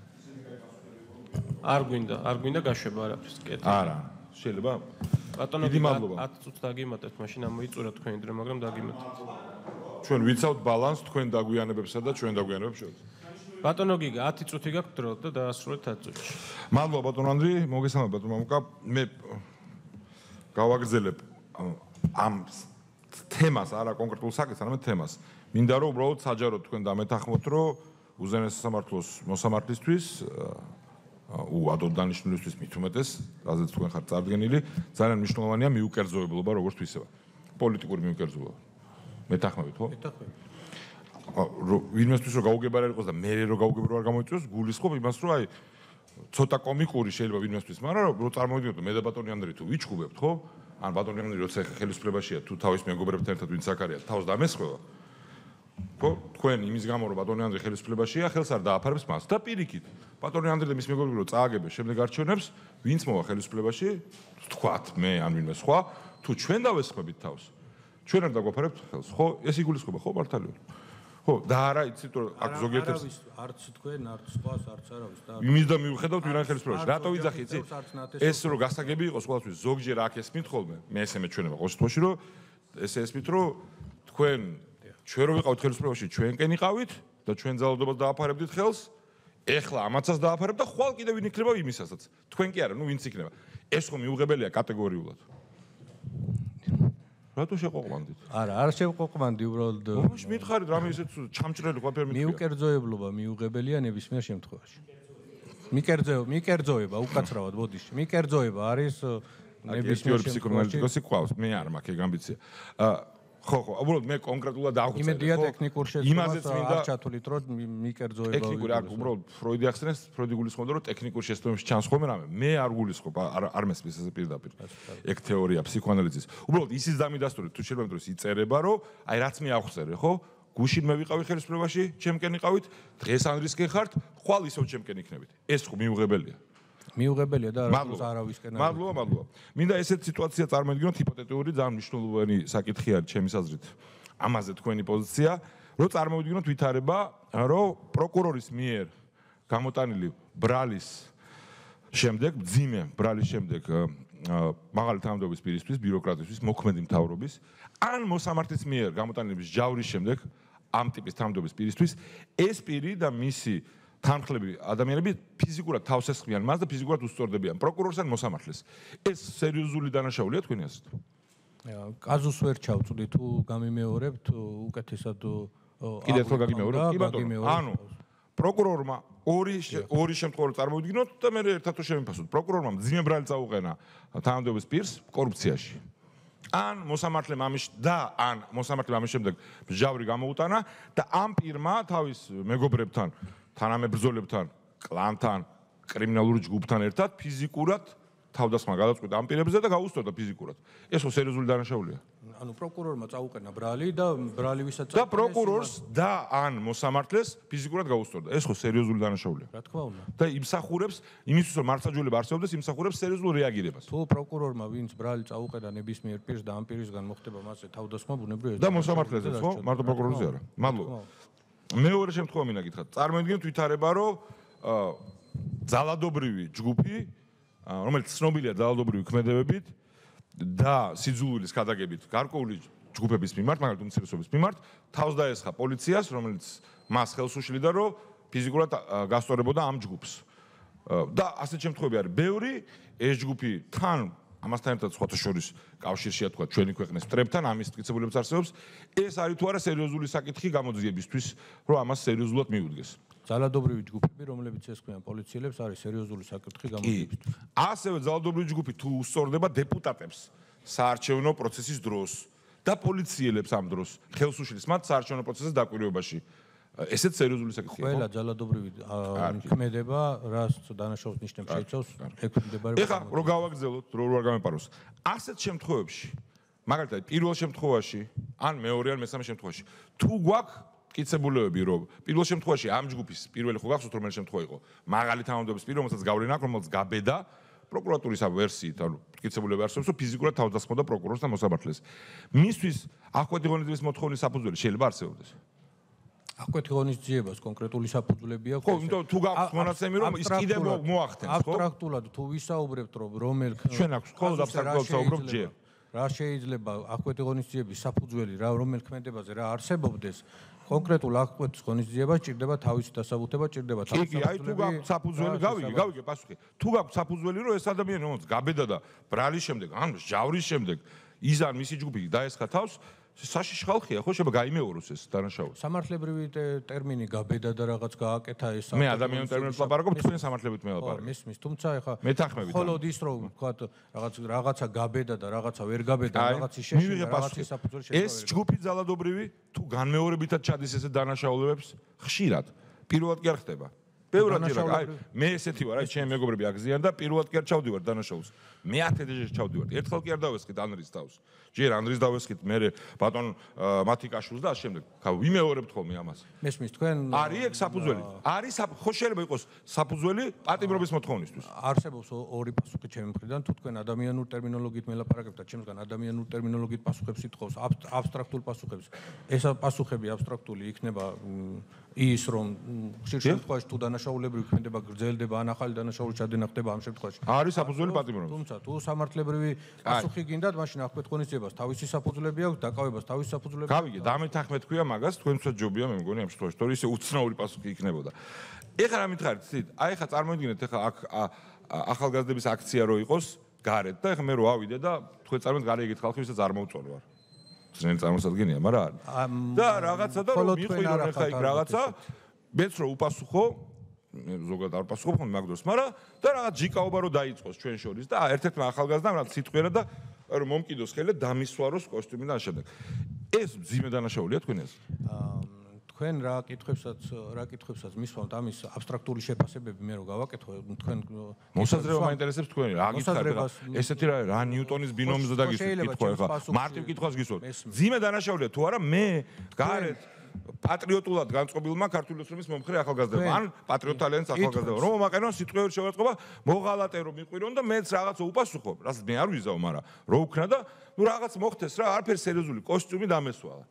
არ გვინდა, არ გვინდა გაშვება არაფერს, კეთილი. არა, შეიძლება. ბატონო, დიდი მადლობა. ათი წუთს დაგიმატებთ, მაშინ ამოიწურა თქვენი დრო, მაგრამ დაგიმატებთ. ჩვენ ვიცავთ ბალანსს თქვენ დაგვიანებებსა და ჩვენ დაგვიანებებს შორის. ბატონო გიგა, ათი წუთი გაქვთ დრო და დაასრულეთ ათი წუთში. მადლობა ბატონო ანდრი, მოგესალმებით ბატონო მამუკა. მე გავაგრძელებ ამ თემას, არა კონკრეტულ საკითხს, არამედ თემას. მინდა რომ უბრალოდ საჯაროდ თქვენ დამეთანხმოთ, რომ უზენაეს სასამართლოს მოსამართლისთვის უადოდ დანიშნულისთვის მით უმეტეს, რაზეც თქვენ ხართ წარდგენილი, ძალიან მნიშვნელოვანია მიუკერძოებლობა, როგორც თვისება. პოლიტიკური მიუკერძოებლობა. მეთანხმებით, ხო? მეთანხმებით. ვინმესთვის რომ გაუგებარი იყოს და მე რო გაუგებრო არ გამოიწვიოს, გულისხმობ იმას, რომ აი ცოტა კომიკური შეიძლება ვინმესთვის, მაგრამ რო წარმოვიდგინოთ, მე და ბატონი ანდრი თუ ვიჩხუბებთ, ხო? ან ბატონი ანდრი როცა ხელისუფლებაშია, თუ თავის მეგობრებთან ერთად ვინც აქ არის, თავს დამესხვევა. ხო, თქვენ იმის გამო რომ ბატონი ანდრე ხელისუფლებაშია, ხელს არ დააფარებს მას და პირიქით. ბატონი ანდრე და მის მეგობრები რომ წააგებენ შემდეგ არჩევნებს, ვინც მოვა ხელისუფლებაში, თქვათ მე ან ვინმე სხვა, თუ ჩვენ დავესხმებით თავს, ჩვენ არ დაგვაფარებთ ხელს, ხო? ეს იგულისხმება, ხო, მართალია. ხო, და არა იცით რომ აქ ზოგიერთებს არც თქვენ, არც სხვას, არც არავის და იმის და მიუხედავთ ვინ არის ხელისუფლებაში. რატო ვიძახი, იცი? ეს რომ გასაგები იყოს ყოველთვის ზოგჯერ აქ ესმით ხოლმე, მე ესე მეჩვენება ყოველ შემთხვევაში რომ ესე ესმით რომ თქვენ ჩვენ რო ვიყავით ხელისუფლებაში, ჩვენკენ იყავით და ჩვენ ძალადობას დააფარებდით ხელს. ეხლა ამაცაც დააფარებ და ხვალ კიდევ ვინ იქნება იმისასაც. თქვენ კი არა, ნუ ვინც იქნება. ეს ხომ მიუღებელია კატეგორიულად. რატო შეყოყვანდით? არა, არ შევყოყვანდი უბრალოდ მომში მითხარით რამე ისეთ ჩამჭრელი ყოფილი მითხარით. მიუკერძოებლობა მიუღებელია ნებისმიერ შემთხვევაში. მიკერძო, მიკერძოება უკაცრავად ბოდიში. მიკერძოება არის ნებისმიერ ფსიქოანალიტიკოსი ყავს, მე არ მაქვს ეგ ამბიცია. აა ხო, ხო, უბრალოდ მე კონკრეტულად დააღვწე. იმედია ტექნიკურ შეცვლას არ ჩათვლით, რომ მიკერძოება ტექნიკური არ უბრალოდ ფროიდი ახსენეს, ფროიდი გულისხმობდა, რომ ტექნიკურ შეცვლებში ჩანს ხოლმე რამე. მე არ გულისხმობ, არ არ მესმის ესე პირდაპირ. ეგ თეორია ფსიქოანალიზის. უბრალოდ ისიც დამიდასტურეთ, თუ შეიძლება მეტყვი იწერება, რომ აი რაც მე აღწერე, ხო? გუშინ მე ვიყავი ხელისუფლებაში, ჩემკენ იყავით, დღეს ანდრისკენ ხართ, ხვალ ისევ ჩემკენ იქნებით. ეს ხო მიუღებელია. მიუღებელია და არავისკენ არ. მადლობა, მადლობა. მინდა ესეთ სიტუაცია წარმოვიდგინოთ, ჰიპოთეტიური ძალიან მნიშვნელოვანი საკითხი არის ჩემის აზრით. ამაზე თქვენი პოზიცია, რომ წარმოვიდგინოთ ვითარება, რომ პროკურორის მიერ გამოტანილი ბრალის შემდეგ, ძიმე ბრალის შემდეგ მაღალი თანამდებობის პირისთვის, ბიუროკრატისთვის, მოქმედი მთავრობის, ან მოსამართლის მიერ გამოტანილი ჯავრის შემდეგ ამ ტიპის თანამდებობის პირისთვის, ეს პირი და მისი თანხლები ადამიანები ფიზიკურად თავს ესხმიან მას და ფიზიკურად უსწორდებიან პროკურორს ან მოსამართლეს. ეს სერიოზული დანაშაულია თქვენი აზრით? კაზუს ვერ ჩავწვდი თუ გამიმეორებთ უკეთესად კიდე ერთხელ გაგიმეორებ? კი ბატონო. ანუ პროკურორმა ორი ორი შემთხვევა წარმოვიდგინოთ და მე ერთად თუ შემიფასოთ. პროკურორმა მძიმე ბრალი წაუყენა თანამდებობის პირს კორუფციაში. ან მოსამართლემ ამის და ან მოსამართლემ ამის შემდეგ ჯავრი გამოუტანა და ამ პირმა თავის მეგობრებთან თანამებრძოლებთან, კლანთან, კრიმინალური ჯგუფთან ერთად ფიზიკურად თავდასხმა გადაწყვეტა ამ პირებზე და გაუსწორდა ფიზიკურად. ეს ხო სერიოზული დანაშაულია. ანუ პროკურორმა წაუყენა ბრალი და ბრალი ვისაც და პროკურორს და ან მოსამართლეს ფიზიკურად გაუსწორდა. ეს ხო სერიოზული დანაშაულია. რა თქმა უნდა. და იმსახურებს იმისთვის რომ მართლმსაჯულება არსებობდეს, იმსახურებს სერიოზულ რეაგირებას. თუ პროკურორმა ვინც ბრალი წაუყენა ნებისმიერ პირს და ამ პირისგან მოხდება მასზე თავდასხმა ბუნებრივია. და მოსამართლეზეც ხო? მარტო პროკურორზე არა. მადლობა. მეორე შემთხვევა მინდა გითხრათ. წარმოვიდგინოთ ვითარება, რომ ძალადობრივი ჯგუფი, რომელიც ცნობილია ძალადობრივი ქმედებებით და სიძულვილის გადაგებით გარკვეული ჯგუფების მიმართ, მაგალითად უმცირესობის მიმართ, თავს დაესხა პოლიციას, რომელიც მას ხელს უშლიდა, რომ ფიზიკურად გასწორებოდა ამ ჯგუფს. და ასეთ შემთხვევები არის ბევრი, ეს ჯგუფი თან ამასთან ერთად სხვათა შორის კავშირშია თქვა ჩვენი ქვეყნის მტრებთან, ამის მტკიცებულებს არსებობს. ეს არის თუ არა სერიოზული საკითხი გამოძიებისთვის, რომ ამას სერიოზულად მიუდგეს. ძალადობრივი ჯგუფები, რომლებიც ესხმიან პოლიციელებს, არის სერიოზული საკითხი გამოძიებისთვის. ასევე ძალადობრივი ჯგუფი თუ უსწორდება დეპუტატებს საარჩევნო პროცესის დროს და პოლიციელებს ამ დროს ხელს უშლის მათ საარჩევნო პროცესის დაკვირვებაში. ესეც სერიოზული საკითხია. ყველა ძალადობრივი ქმედება, რაც დანაშაულს ნიშნებს შეიცავს, ექვემდებარება. ეხლა რო გავაგრძელოთ, რო არ გამეპაროს. ასეთ შემთხვევებში, მაგალითად, პირველ შემთხვევაში, ან მეორე ან მესამე შემთხვევაში, თუ გვაქვს მტკიცებულებები, რომ პირველ შემთხვევაში ამ ჯგუფის პირველი ხო გახსოვთ რომელი შემთხვევა იყო? მაღალი თანამდებობის პირი, რომელსაც გავლენა აქვს, რომელიც გაბედა პროკურატურის ამ ვერსიით, ანუ მტკიცებულები არსებობს, რომ ფიზიკურად თავდასხმოდა პროკურორს და მოსამართლეს. მისთვის ახვედი ღონისძიების მოთხოვნის საფუძველი შეიძლება არსებობდეს? აკვეთი ღონისძიებას კონკრეტული საფუძვლები აქვს. ხო, იმიტომ თუ გაქვს მონაცემი რომ ის კიდევ მოახდენს, ხო? აბსტრაქტულად თუ ვისაუბრებთ რომ რომელ ჩვენ აქვს ხოლმე აბსტრაქტულად საუბრობთ ჯერ. რა შეიძლება აკვეთი ღონისძიების საფუძველი რა რომელ ქმედებაზე რა არსებობდეს, კონკრეტულ აკვეთის ღონისძიებას ჭირდება თავისი დასაბუთება, ჭირდება თავისი საფუძველი. კი, აი თუ გაქვს საფუძველი, გავიგე, გავიგე პასუხი. თუ გაქვს საფუძველი რომ ეს ადამიანი რომელიც გაბედა და ბრალის შემდეგ, ან ჯავრის შემდეგ ის ან მისი ჯგუფი დაესხა თავს, საშიში ხალხია, ხო, შეიძლება გაიმეოროს ეს დანაშაული. სამართლებრივი ტერმინი გაბედა და რაღაც გააკეთა ეს. მე ადამიანურ ტერმინებს ლაპარაკობ, თქვენ სამართლებით მე ლაპარაკობ. მისმის, თუმცა ეხა მეთანხმებით. მხოლოდ ის რომ ვთქვათ, რაღაც რაღაცა გაბედა და რაღაცა ვერ გაბედა, რაღაც ის შეშინდა, რაღაც ის საფუძველი შეიძლება. ეს ჯგუფი ძალადობრივი თუ განმეორებითად ჩადის ესეთ დანაშაულებებს, ხშირად პირველად კი არ ხდება. ბევრად ჯერა, აი მე ესეთი ვარ, აი ჩემი მეგობრები აგზიან და პირველად კი არ ჩავდივარ დანაშაულს. მე ათი ჯერ ჩავდივარ. ერთხელ კი არ დავესხით ანრის თავს. ჯერ ანრის დავესხით, მე ბატონ მათიკაშვილს და ამ შემდეგ. ვიმეორებთ ხოლმე ამას. მესმის თქვენ არის ეგ საფუძველი. არის ხო შეიძლება იყოს საფუძველი პატიმრობის მოთხოვნისთვის. არსებობს ორი პასუხი ჩემი მხრიდან, თუ თქვენ ადამიანურ ტერმინოლოგიით მელაპარაკებთ და ჩემსგან ადამიანურ ტერმინოლოგიით პასუხებს ითხოვს, აბსტრაქტულ პასუხებს. ეს პასუხები აბსტრაქტული იქნება ის რომ ხშირ შემთხვევაში თუ დანაშაულებრივი ქმედება გრძელდება ან ახალი დანაშაული ჩადენახდება ამ შემთხვევაში. არის საფუძველი პატიმრობის. თუმცა თუ სამართლებრივი პასუხი გინდათ, მაშინ აღკვეთქონისძიებას თავისი საფუძვლები აქვს, დაკავებას თავისი საფუძვლები. გავიგე, დამეთანხმეთ ქვია მაგას, თქვენცაც ჯობია მე მგონი ამ შემთხვევაში, თორე ისე უცნაური პასუხი იქნებოდა. ეხლა რა მითხარით, ცით? აი ეხლა წარმოიდგინეთ ეხლა აქ ახალგაზრდების აქცია რო იყოს გარეთ და ეხლა მე რო ავიდე და თქვენ წარმოიდგინეთ გარე იგეთ ხალხი, ვისაც არ მოუწოლე ვარ. ძნელი წარმოსადგენია, მაგრამ არის. და რაღაცა და რომ მიყვირო ეხლა იქ რაღაცა, მეც რო უპასუხო, მე ზოგადად არ პასუხობ ხოლმე მაგ დროს, მაგრამ და რაღაც ჯიკაობა რო დაიწყოს ჩვენ შორის და ერთ-ერთმა ახალგაზრდამ რაღაც სიტყვიერა და რომ მომკიდოს ხელი და დამისვაროს კოსტიუმი და ამ შემდეგ. ეს ძიმე დანაშაულია თქვენ ეს? თქვენ რა კითხვებსაც რა კითხვებსაც მისვამთ ამის აბსტრაქტული შეფასებები მე რო გავაკეთო თქვენ მოსაზრება მაინტერესებს თქვენი რა გითხარით ესეთი რა რა ნიუტონის ბინომზე და გიკითხო ეხლა მარტივ კითხვას გისვათ ძიმე დანაშაულია თუ არა მე გარეთ პატრიოტულად განწყობილმა ქართული ოცნების მომხრე ახალგაზრდებმა ან პატრიოტალიანს ახალგაზრდებმა რომ მომაყენონ სიტყვიერი შევაწყობა მოღალატე რომ მიყვირონ და მეც რაღაცა უპასუხობ რასაც მე არ ვიზავ მაგრამ რო უქნა და ნუ რაღაც მოხდეს რა არაფერი სერიოზული კოსტიუმი დამესვალა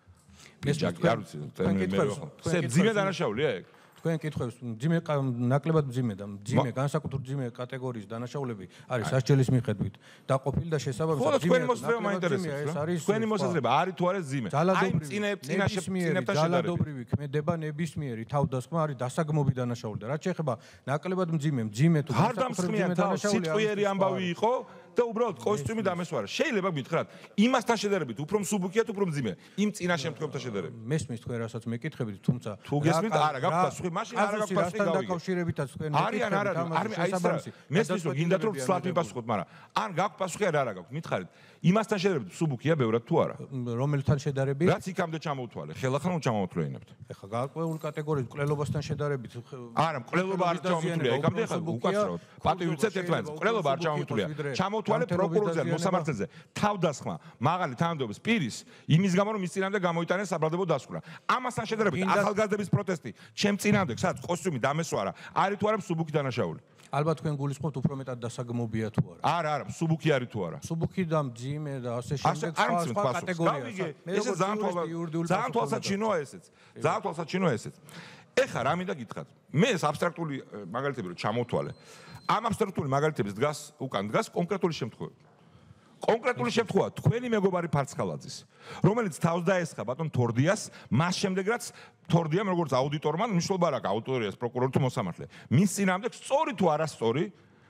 ბიჭაკი არ ვიცი ტერმინი მე ხო ძიმე დანაშაულია ეგ თქვენ კითხებს ძიმე ნაკლებად ძიმე და ძიმე განსაკუთრ ძიმე კატეგორიის დანაშაულები არის სასჯელის მიხედვით დაყოფილი და შესაბამისად ძიმე თქვენი მოსაზრება მაინტერესებს რა თქვენი მოსაზრება არის თუ არა ძიმე აი წინე წინაშე წინებთან შედარებით ძალადობრივი ქმედება ნებისმიერი თავდასხმა არის დასაგმობი დანაშაული და რაც შეეხება ნაკლებად ძიმე ძიმე თუ განსაკუთრ ძიმე დანაშაული სიტყვიერი ამბავი იყო და უბრალოდ კოსტიუმი დამესვარა. შეიძლება გითხრათ, იმასთან შედარებით უფრო მსუბუქია თუ უფრო მძიმე. იმ წინა შემთხვევებთან შედარებით. მესმის თქვენ რასაც მეკითხებით, თუმცა თუ გესმით, არა, გაქვთ პასუხი, მაშინ არა გაქვთ პასუხი გავიგე. დაკავშირებითაც თქვენ არიან, არა, არა, აი ეს მესმის რომ გინდათ რომ სლად მიპასუხოთ, მაგრამ ან გაქვთ პასუხი, არა, არა გაქვთ. მითხარით, იმასთან შედარებით მსუბუქია ბევრად თუ არა? რომელთან შედარებით? რაც იქამდე ჩამოუთვალე, ხელახლა რომ ჩამოუთვლეინებთ. ეხლა გარკვეულ კატეგორიის მკვლელობასთან შედარებით. არა, მკვლელობა არ ჩამოუთვლია, იქამდე ეხლა უკაცრავად. პატივიცეთ ერთმანეთს, მკვლელობა არ ჩამოუთვლია. ჩამოუთვალე პროკურორზე მოსამართლეზე თავდასხმა მაღალი თანამდებობის პირის იმის გამო რომ ის წინამდე გამოიტანეს საბრალდებო დასკვნა. ამასთან შედარებით ახალგაზრდების პროტესტი ჩემ წინამდე სადაც კოსტიუმი დამესვარა არის თუ არა მსუბუქი დანაშაული. ალბათ თქვენ გულისხმობთ უფრო მეტად დასაგმობია თუ არა. არა, არა, მსუბუქი არის თუ არა. მსუბუქი და მძიმე და ასე შემდეგ სხვა კატეგორია. ესე ძალიან ძალიან თვალსაჩინოა ესეც. ძალიან თვალსაჩინოა ესეც. ეხლა რა მინდა გითხრათ? მე ეს აბსტრაქტული მაგალითები რომ ჩამოთვალე. ამ აბსტრაქტული მაგალითების დგას უკან დგას კონკრეტული შემთხვევები. კონკრეტული შემთხვევა თქვენი მეგობარი ფარცხალაძის რომელიც თავს დაესხა ბატონ თორდიას მას შემდეგ რაც თორდიამ როგორც აუდიტორმა მნიშვნელობა რა აქვს აუდიტორიას პროკურორი თუ მოსამართლე მის წინამდე სწორი თუ არასწორი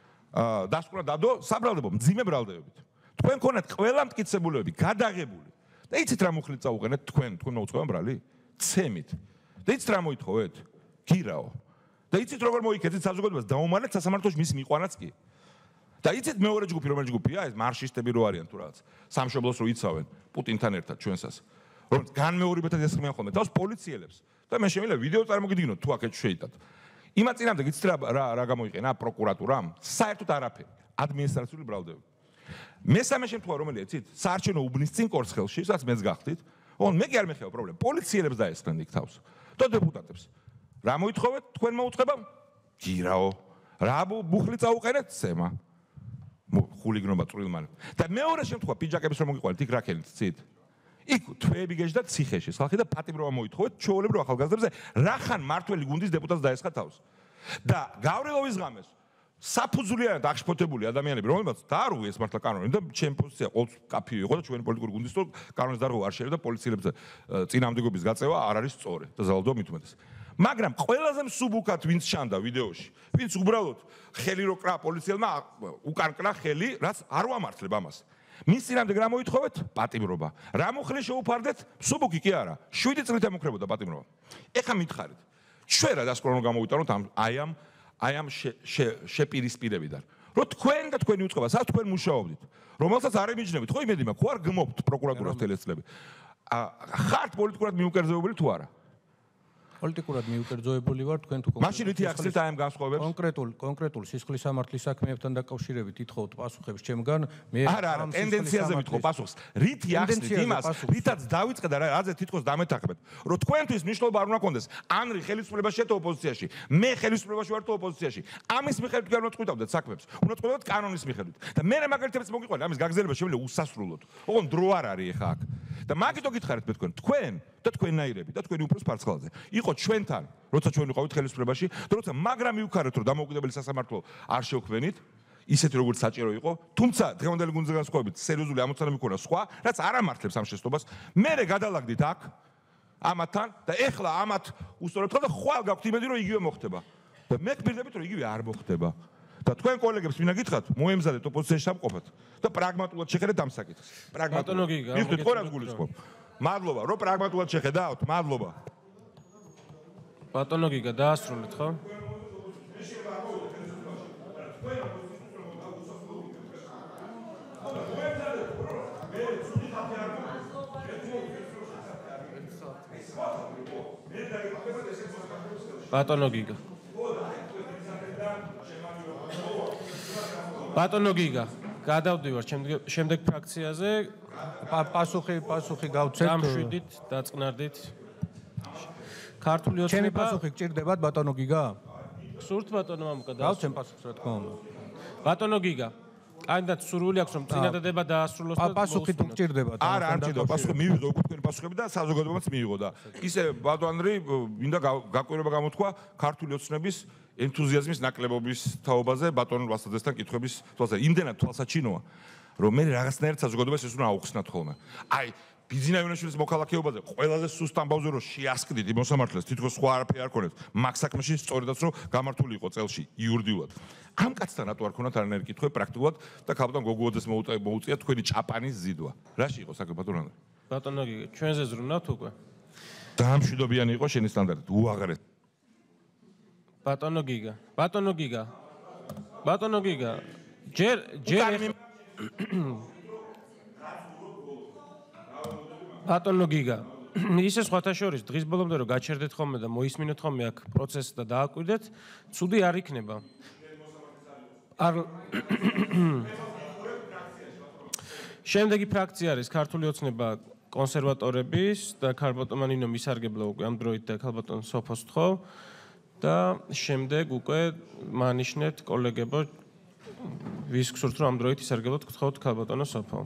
დასკვნა დადო საბრალდებო მძიმე ბრალდებებით თქვენ ქონათ ყველა მტკიცებულებები გადაღებული და იცით რა მუხლით წაუყენეთ თქვენ თქვენ მოუწყება ბრალი ცემით და იცით რა მოითხოვეთ გირაო და იცით როგორ მოიქეცეთ საზოგადოებას დაუმალეთ სასამართლოში მის მიყვანაც კი და იცით მეორე ჯგუფი რომელი ჯგუფია ეს მარშისტები რო არიან თუ რაღაც სამშობლოს რო იცავენ პუტინთან ერთად ჩვენსას რომ განმეორებათად ესხმიან ხოლმე თავს პოლიციელებს და მე შემიძლია ვიდეო წარმოგიდგინოთ თუ აქეთ შეიტათ იმას წინამდე იცით რა რა გამოიყენა პროკურატურამ საერთოდ არაფერი ადმინისტრაციული ბრალდებები მესამე შემთხვევა რომელია იცით საარჩევნო უბნის წინ კორცხელში სადაც მეც გახდით ოღონდ მე კი არ მეხება პრობლემა პოლიციელებს დაესხნენ იქ თავს და დეპუტატებს რა მოითხოვეთ თქვენ მოუწყება გირაო რა ბუხლი წაუყენეთ ცემა ხულიგნობა წვრილმან და მეორე შემთხვევა პიჯაკების რომ მოგიყვანეთ იქ რა ქენით ცით იქ თვეები გეჯდა ციხეში ხალხი და პატიმრობა მოითხოვეთ ჩვეულებრივ ახალგაზრდებზე რახან მართველი გუნდის დეპუტატს დაესხა თავს და გავრილოვის ღამეს საფუძვლიანად აღშფოთებული ადამიანები რომელმაც დაარღვიეს მართლა კანონი და ჩემი პოზიცია ყოველთვის კაფე იყო და ჩვენი პოლიტიკური გუნდის თუ კანონის დარღვევა არ შეიძლება და პოლიციელებს წინამდებობის გაწევა არ არის სწორი და ზალდო მით უმეტეს მაგრამ ყველაზე მსუბუქად ვინც ჩანდა ვიდეოში ვინც უბრალოდ ხელი რო კრა პოლიციელმა უკან კრა ხელი რაც არ ვამართლებ ამას მის წინამდე რა მოითხოვეთ პატიმრობა რა მოხლე შეუფარდეთ მსუბუქი კი არა შვიდი წლით ემუქრებოდა პატიმრობა ეხა მითხარით ჩვენ რა დასკვნო გამოვიტანოთ ამ აი ამ აი ამ შეპირისპირებიდან რომ თქვენ და თქვენი უწყება სადაც თქვენ მუშაობდით რომელსაც არ ემიჯნებით ხო იმედი მაქვს ხო არ გმობთ პროკურატურას თელესწლები ხართ პოლიტიკურად მიუკერძებებული თუ არა პოლიტიკურად მიუკერძოებული ვარ თქვენ თუ მაშინ რითი ახსნით აი ამ განსხვავებებს? კონკრეტულ კონკრეტულ სისხლის სამართლის საქმეებთან დაკავშირებით ითხოვთ პასუხებს ჩემგან. მე არა, არა, ტენდენციაზე ვითხოვ პასუხს. რითი ახსნით იმას, რითაც დავიწყე და რაზე თითქოს დამეთანხმეთ, რომ თქვენთვის მნიშვნელობა არ უნდა კონდეს. ანრი ხელისუფლებაში შეერთო ოპოზიციაში, მე ხელისუფლებაში ვარ თუ ოპოზიციაში. ამის მიხედვით კი არ უნდა წყვიტავდეთ საქმეებს. უნდა წყვიტავდეთ კანონის მიხედვით. და მე მაგალითებს მოგიყვანე, ამის გაგრძელება შემიძლია უსასრულოდ. ოღონდ დრო არ არის ახლა აქ. და მაგითო გითხარით მე თქვენ, თქვენ და თქვენნაირები და თქვენი უფროს ფარცხალზე. იყო ჩვენთან, როცა ჩვენ ვიყავით ხელისუფლებაში, და როცა მაგრამ მივქარეთ, რომ დამოუკიდებელი სასამართლო არ შევქმნით, ისეთი როგორც საჭირო იყო, თუმცა დღევანდელი გუნდზე განსხვავებით სერიოზული ამოცანა მქონდა სხვა, რაც არ ამართლებს ამ შეცდობას, მერე გადალაგდით აქ ამათთან და ეხლა ამათ უსწორებთ და ხვალ გაქვთ იმედი, რომ იგივე მოხდება. და მე გპირდებით, რომ იგივე არ მოხდება. და თქვენ კოლეგებს ვინა გითხრათ, მოემზადეთ ოპოზიციაში სამყოფად და პრაგმატულად შეხედეთ ამ საკითხს. ბატონო გიგა, მივხვდით ხო რას გულისხმობ? მადლობა, რომ პრაგმატულად შეხედავთ, მადლობა. ბატონო გიგა, დაასრულეთ ხო? ბატონო გიგა. ბატონო გიგა, გადავდივარ შემდეგ ფრაქციაზე. პასუხი პასუხი გავცეთ. დამშვიდით, დაწყნარდით. ქართული ოცნება. ჩემი პასუხი გჭირდებათ ბატონო გიგა? გსურთ ბატონო მამუკა და გავცემ პასუხს რა თქმა უნდა. ბატონო გიგა. კანდიდატ სურვილი აქვს რომ წინადადება დაასრულოს და პასუხი თუ გჭირდებათ. არა, არ მჭირდება, პასუხი მივიღო უკვე თქვენი პასუხები და საზოგადოებაც მიიღო და ისე ბატონრი მინდა გაკვირვება გამოთქვა ქართული ოცნების ენთუზიაზმის ნაკლებობის თაობაზე ბატონ ვასაძესთან კითხვების თვალსა. იმდენად თვალსაჩინოა, რომ მე რაღაცნაირად საზოგადოებას ეს უნდა აუხსნათ ხოლმე. აი, ბიძინა ივანიშვილის მოქალაქეობაზე ყველაზე სუსტ ამბავზე რომ შეასკდით იმ მოსამართლეს, თითქოს სხვა არაფერი არ ქონეთ. მაგ საქმეში სწორედაც რომ გამართული იყო წელში იურიდიულად. ამ კაცთან რატო არ ქონათ არანაირი კითხვები პრაქტიკულად და ქალბატონ გოგუოძეს მოუწია თქვენი ჭაპანის ზიდვა. რაში იყო საქმე ბატონო? ბატონო გიგა, ჩვენზე ზრუნავთ უკვე? დაამშვიდობიანი იყო შენი სტანდარტი, უაღრეს. ბატონო გიგა, ბატონო გიგა. ბატონო გიგა. ჯერ ჯერ ბატონო გიგა. ისე სხვათა შორის დღის ბოლომდე რომ გაჩერდეთ ხოლმე და მოისმინოთ ხოლმე აქ პროცესს და დააკვირდეთ, ცუდი არ იქნება. არ შემდეგი ფრაქცია არის ქართული ოცნება კონსერვატორების და ქალბატონ ნინო მისარგებლო უკვე ამ დროით და ქალბატონ სოფოს თხოვ და შემდეგ უკვე მანიშნეთ კოლეგებო ვის გსურთ რომ ამ დროით ისარგებლოთ გთხოვთ ქალბატონო სოფო.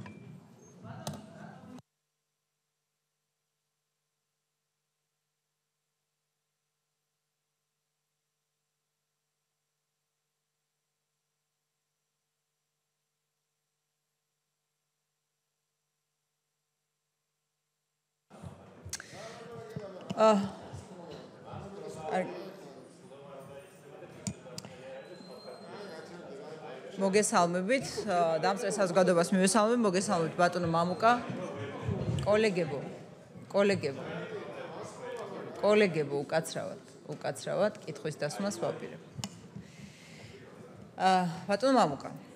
აა მოგესალმებით, დამწყე საზოგადოებას მივესალმებ, მოგესალმებით ბატონო მამუკა, კოლეგებო, კოლეგებო, კოლეგებო, უკაცრავად, უკაცრავად, კითხვის დასმას ვაპირებ. აა ბატონო მამუკა,